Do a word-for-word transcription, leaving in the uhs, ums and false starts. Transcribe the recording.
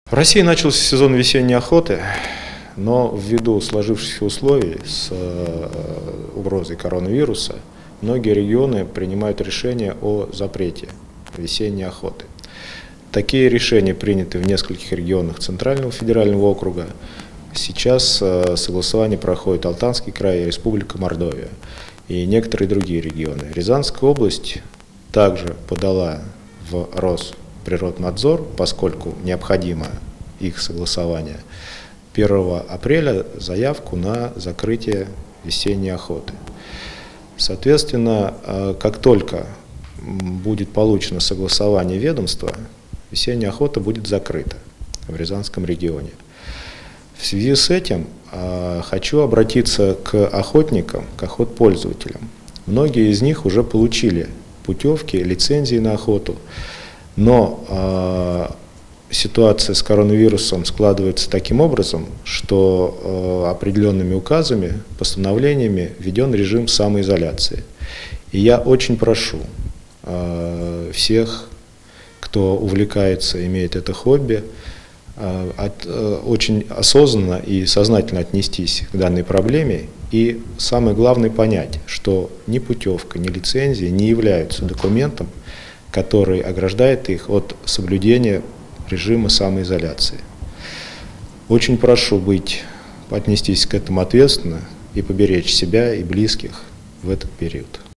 В России начался сезон весенней охоты, но ввиду сложившихся условий с угрозой коронавируса многие регионы принимают решение о запрете весенней охоты. Такие решения приняты в нескольких регионах Центрального федерального округа. Сейчас согласование проходит Алтайский край, Республика Мордовия и некоторые другие регионы. Рязанская область также подала в Росприроднадзор, поскольку необходимо их согласование, первого апреля заявку на закрытие весенней охоты. Соответственно, как только будет получено согласование ведомства, весенняя охота будет закрыта в Рязанском регионе. В связи с этим э, хочу обратиться к охотникам, к охотпользователям. Многие из них уже получили путевки, лицензии на охоту, но э, ситуация с коронавирусом складывается таким образом, что э, определенными указами, постановлениями введен режим самоизоляции. И я очень прошу э, всех, кто увлекается, имеет это хобби, От, очень осознанно и сознательно отнестись к данной проблеме и, самое главное, понять, что ни путевка, ни лицензия не являются документом, который ограждает их от соблюдения режима самоизоляции. Очень прошу быть, отнестись к этому ответственно и поберечь себя и близких в этот период.